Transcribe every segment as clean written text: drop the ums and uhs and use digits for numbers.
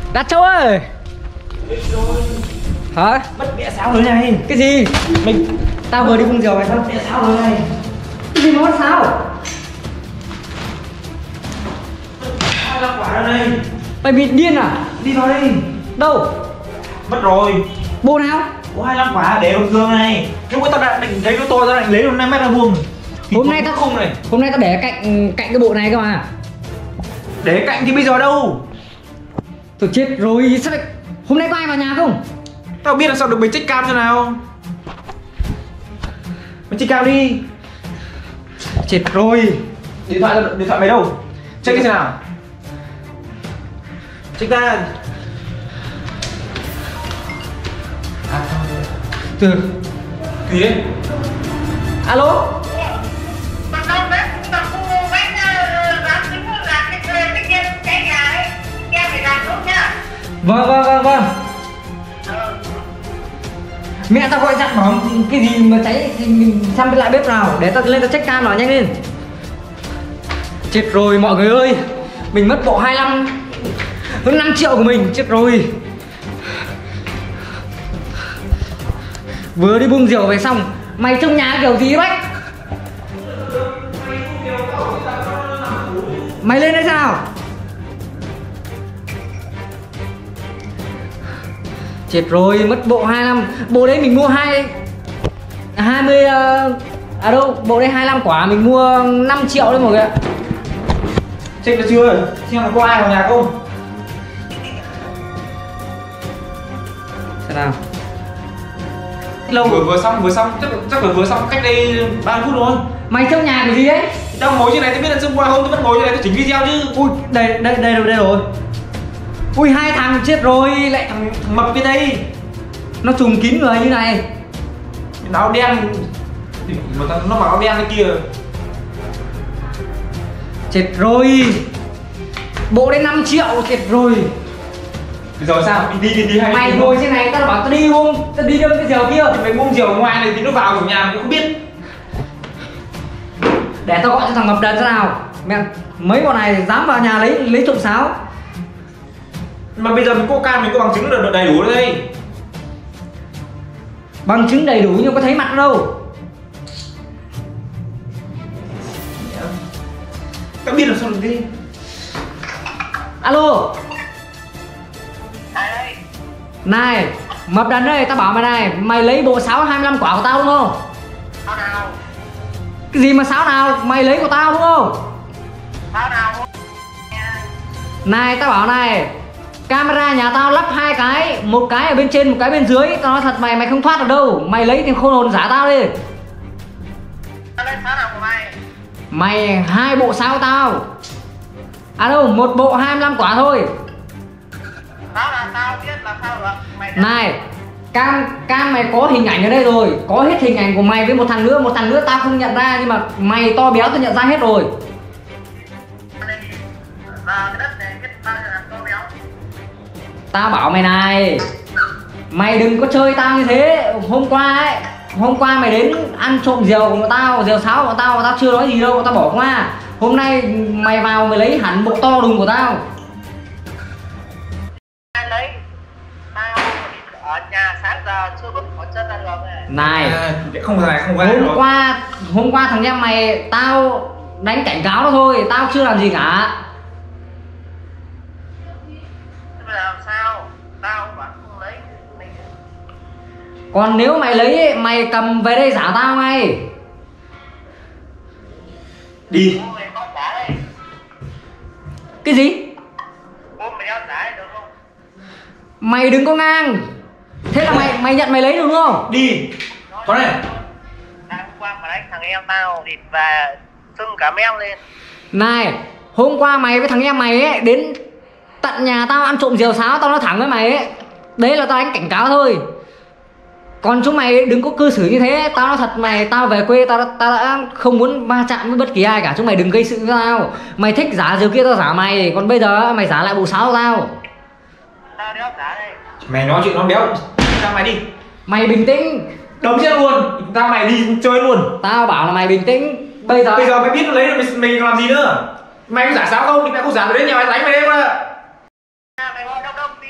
Đạt Châu ơi. Hả? Mất mẹ sáo rồi này. Cái gì? Tao vừa đi vung diều mày sao mẹ sáo rồi này? Cái gì mà mất sao? Hai lăm quả ra đây. Mày bị điên à? Đi vào đây. Đâu? Mất rồi. Bộ nào? Có 25 quả để trong giường này. Lúc ấy tao đã định thấy nó to tao định lấy được 5 mét vuông. Hôm nay tao không này. Hôm nay tao để cạnh cái bộ này cơ mà. Để cạnh thì bây giờ đâu? Tôi chết rồi, sao lại... Hôm nay có ai vào nhà không? Tao biết là sao được mày check cam cho nào. Mày check cam đi. Chết rồi. Điện thoại mày đâu? Check đi xem nào. Check ra. Từ Gì đấy? alo. Vâng. Mẹ tao gọi dặn bảo cái gì mà cháy thì mình sang bên lại bếp nào để tao lên tao check cam nào nhanh lên. Chết rồi mọi người ơi. Mình mất bộ 25 hơn 5 triệu của mình, chết rồi. Vừa đi bung diều về xong. Mày trong nhà kiểu gì Bách? Mày lên đây sao? Chết rồi, mất bộ 25. Bộ đấy mình mua 20 đâu, bộ đấy 25 quả mình mua 5 triệu đấy mọi người ạ. Check được chưa? Xem là có ai vào nhà không? Xem nào. Lâu vừa xong chắc là vừa xong cách đây 30 phút rồi. Mày trong nhà cái gì đấy? Tao ngồi trên này tao biết là xung quanh không, tao vẫn ngồi trên này tao chỉnh video chứ. Ui, đây rồi. Ui, hai thằng chết rồi, lại Thằng mập bên đây. nó trùm kín người như này. Áo đen mà nó mặc áo đen cái kia. Chết rồi. Bộ đấy 5 triệu, chết rồi. Bây giờ sao? Đi hay Mày ngồi trên này tao bảo tao đi không? Tao đi đâm cái diều kia. mày buông diều ngoài này thì nó vào của nhà mày cũng không biết. Để tao gọi cho thằng Mập Đần thế nào. Mẹ, mấy bọn này dám vào nhà lấy trộm sáo. Mà bây giờ mình có cam, mình có bằng chứng là đầy đủ đây. Bằng chứng đầy đủ nhưng có thấy mặt đâu. Tao biết là sao được đi. Alo. Này, Mập Đần ơi, tao bảo mày này, mày lấy bộ sáo 25 quả của tao đúng không? Sáo nào? Cái gì mà sáo nào? Mày lấy của tao đúng không? Sáo nào? Này, tao bảo này, camera nhà tao lắp 2 cái, một cái ở bên trên, một cái bên dưới. Tao nói thật mày không thoát được đâu. Mày lấy thì khôn hồn giả tao đi. Tao lấy sáo nào của mày? Mày 2 bộ sáo của tao. À đâu, một bộ 25 quả thôi. Sáo là tao biết là sao được. Mày Này, cam mày có hình ảnh ở đây rồi. Có hết hình ảnh của mày với một thằng nữa tao không nhận ra. Nhưng mà mày to béo tao nhận ra hết rồi. cái đất này cái tao là to béo. Tao bảo mày này, mày đừng có chơi tao như thế. Hôm qua mày đến ăn trộm diều của tao, diều sáo của tao, tao chưa nói gì đâu, tao bỏ qua. Hôm nay mày vào mày lấy hẳn bộ to đùng của tao. Ai lấy? Tao ở nhà sáng giờ chưa bước khỏi chân ra đường này. Này, Không phải rồi. hôm qua thằng em mày tao đánh cảnh cáo nó thôi, tao chưa làm gì cả. Bây giờ làm sao? Tao vẫn không lấy. Còn nếu mày lấy mày cầm về đây giả tao ngay. Đi. Bố mày con giả đây. Cái gì? Bố mày đeo giả được không? Mày đừng có ngang. Thế là mày nhận mày lấy được đúng không? Đi. Có này. Hôm qua mà đánh thằng em tao địt và sưng cả meo lên. Này, hôm qua mày với thằng em mày ấy đến tận nhà tao ăn trộm diều sáo, tao nói thẳng với mày ấy. Đấy là tao đánh cảnh cáo thôi. Còn chúng mày đừng có cư xử như thế. Tao nói thật mày, tao về quê tao đã không muốn va chạm với bất kỳ ai cả. Chúng mày đừng gây sự với tao. Mày thích giả diều kia tao giả mày. Còn bây giờ mày giả lại bộ sáo của tao. Tao đeo giả đây. Mày nói chuyện nó béo. Ra mày đi. Mày bình tĩnh. Đấm chết luôn. Ra mày đi chơi luôn. Tao bảo là mày bình tĩnh. Bây giờ mày biết nó lấy rồi mày làm gì nữa? Mày có giả sáo không thì mày không giả rồi đến nhà mày đánh mày em à. Mày ngon đông đông đi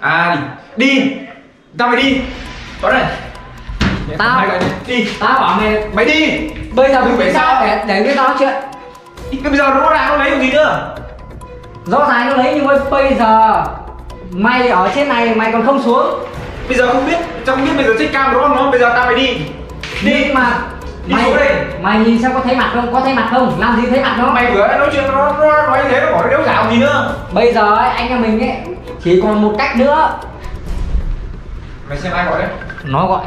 À đi. Tao mày đi. Có này. Tao đi. Tao bảo mày đi. Bây giờ mình phải sao để với tao nói chuyện. Cái bây giờ nó ra nó lấy được gì nữa? Rõ ràng nó lấy, nhưng mà bây giờ mày ở trên này mày còn không xuống. Bây giờ không biết, tao không biết bây giờ check cam nó bây giờ tao phải đi. Đi mà đi xuống đây. Mày nhìn xem có thấy mặt không? Có thấy mặt không? Làm gì thấy mặt nó? Mày vừa nói chuyện nó nói như thế nó bỏ nó đéo dạo gì nữa. Bây giờ ấy, anh em mình ấy chỉ còn một cách nữa. Mày xem ai gọi đấy? Nó gọi.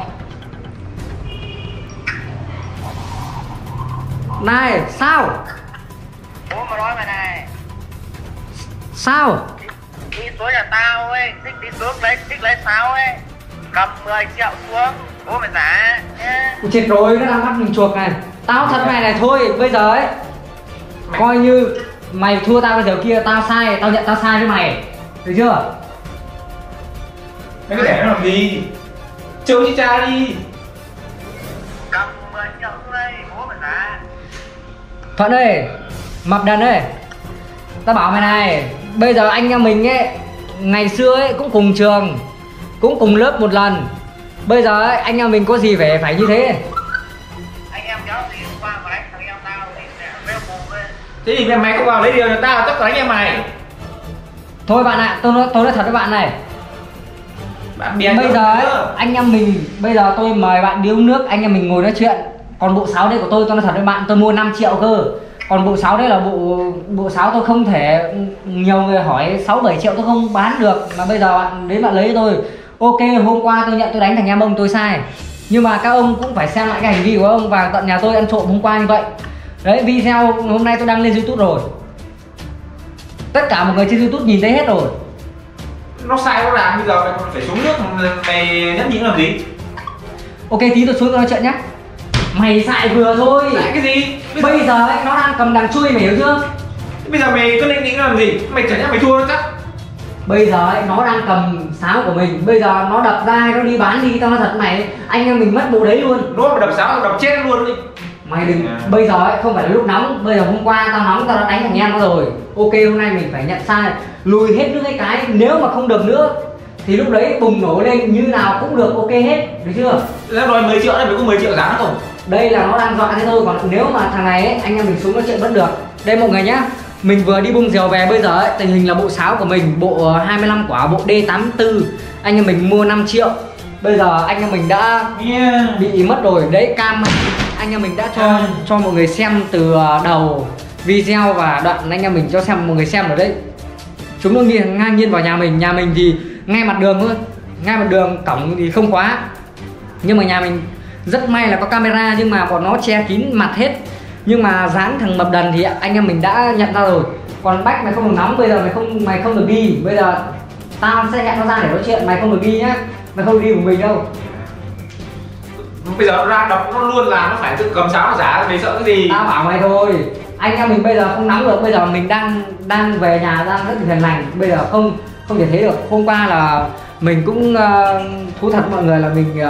Này, sao? Bố mà nói mày này. Sao? Đi xuống nhà tao ấy, đi xuống thích lấy sáo ấy. Cầm 10 triệu xuống, bố mày giả nhé. Chết rồi, nó đang bắt mình chuộc này. Tao thật này thôi, bây giờ ấy coi như mày thua tao bây giờ kia, tao sai, tao nhận tao sai với mày. Được chưa? Mày cứ để nó làm gì? Chơi với cha đi. Cầm 10 triệu xuống đây, bố mày giả. Thuận ơi, Mập Đần ơi, tao bảo mày này, bây giờ anh em mình ấy ngày xưa ấy cũng cùng trường, cũng cùng lớp một lần. Bây giờ ấy, anh em mình có gì phải như thế? Anh em kéo gì hôm qua mà đánh thằng em tao thì sẽ bêu bù lên. Thế thì mày không vào lấy điều cho tao chắc là đánh em mày. Thôi bạn ạ, tôi nói thật với bạn này. Bạn bè Bây giờ ấy, anh em mình, bây giờ tôi mời bạn đi uống nước, anh em mình ngồi nói chuyện. Còn bộ sáo đây của tôi nói thật với bạn, tôi mua 5 triệu cơ. Còn bộ sáo đấy là bộ sáo tôi không thể, nhiều người hỏi 6-7 triệu tôi không bán được. Mà bây giờ bạn đến bạn lấy cho tôi. Ok, hôm qua tôi nhận tôi đánh thằng em ông tôi sai. Nhưng mà các ông cũng phải xem lại cái hành vi của ông vào tận nhà tôi ăn trộm hôm qua như vậy. Đấy, video hôm nay tôi đăng lên YouTube rồi. Tất cả mọi người trên YouTube nhìn thấy hết rồi. Nó sai nó làm, bây giờ mày còn phải xuống nước, mày nhẫn nhịn làm gì? Ok, tí tôi xuống tôi nói chuyện nhé. Mày xài vừa thôi. Lại cái gì? Bây giờ ấy, nó đang cầm đằng chui, mày hiểu chưa? Bây giờ mày cứ định làm gì? Mày chả nhẽ mày thua nó chắc. Bây giờ ấy, nó đang cầm sáo của mình. Bây giờ nó đập ra, nó đi bán đi. Tao nói thật mày, anh em mình mất bộ đấy luôn. Nó mà đập sáo, đập chết luôn đi. Mày đừng, bây giờ ấy, không phải là lúc nóng. Bây giờ hôm qua tao nóng, tao đã đánh thằng em nó rồi. Ok, hôm nay mình phải nhận sai. Lùi hết những cái nếu mà không được nữa thì lúc đấy bùng nổ lên như nào cũng được, ok hết. Được chưa? Nó đòi 10 triệu này, mày có 10 triệu giá không? Đây là nó đang dọa thế thôi. Còn nếu mà thằng này ấy, anh em mình xuống nói chuyện vẫn được. Đây mọi người nhá, mình vừa đi bung diều về. Bây giờ ấy, tình hình là bộ sáo của mình, bộ 25 quả, bộ D84, anh em mình mua 5 triệu. Bây giờ anh em mình đã bị mất rồi. Đấy, cam anh em mình đã cho mọi người xem từ đầu video và đoạn anh em mình cho xem mọi người xem rồi đấy. Chúng nó ngang nhiên vào nhà mình thì ngay mặt đường thôi. Ngay mặt đường, cổng thì không khóa. Nhưng mà nhà mình rất may là có camera, nhưng mà bọn nó che kín mặt hết. Nhưng mà dáng thằng Mập Đần thì anh em mình đã nhận ra rồi. Còn Bách mày không được nắm, bây giờ mày không được đi. Bây giờ tao sẽ hẹn nó ra để nói chuyện, mày không được đi nhá. Mày không đi của mình đâu. Bây giờ nó ra đập nó luôn là nó phải tự cầm sáo nó giả, mày sợ cái gì? Tao bảo mày thôi, anh em mình bây giờ không nắm được. Bây giờ mình đang về nhà, đang rất hiền lành. Bây giờ không thể thấy được. Hôm qua là mình cũng thú thật mọi người là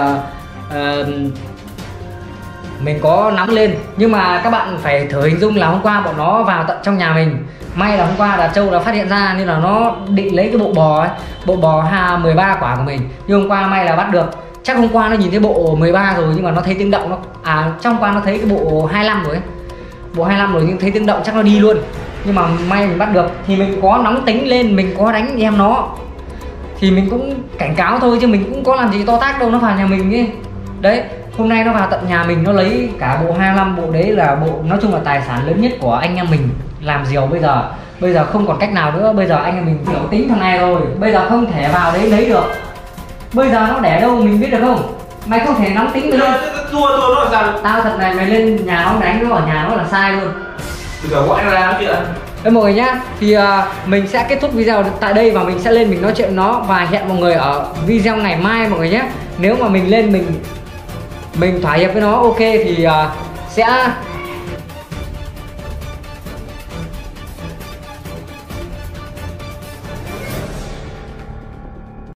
mình có nắm lên. Nhưng mà các bạn phải thử hình dung là hôm qua bọn nó vào tận trong nhà mình. May là hôm qua là Châu đã phát hiện ra nên là nó định lấy cái bộ bò ấy, bộ bò 13 quả của mình. Nhưng hôm qua may là bắt được. Chắc hôm qua nó nhìn thấy bộ 13 rồi nhưng mà nó thấy tiếng động, trong qua nó thấy cái bộ 25 rồi ấy. Bộ 25 rồi nhưng thấy tiếng động chắc nó đi luôn. Nhưng mà may mình bắt được. Thì mình có nóng tính lên, mình có đánh em nó thì mình cũng cảnh cáo thôi chứ mình cũng có làm gì to tát đâu, nó vào nhà mình ấy. Đấy, hôm nay nó vào tận nhà mình, nó lấy cả bộ 25, bộ đấy là bộ nói chung là tài sản lớn nhất của anh em mình làm diều. Bây giờ không còn cách nào nữa. Bây giờ anh em mình hiểu tính thằng này rồi. Bây giờ không thể vào đấy lấy được. Bây giờ nó để đâu mình biết được không? Mày không thể nóng tính nữa. Thua nó ra. Tao thật này, mày lên nhà nó đánh nó ở nhà nó là sai luôn. Bây giờ gọi nó ra nói chuyện. Đấy mọi người nhá, thì mình sẽ kết thúc video tại đây và mình sẽ lên mình nói chuyện với nó và hẹn mọi người ở video ngày mai mọi người nhé. Nếu mà mình lên mình thỏa hiệp với nó ok thì sẽ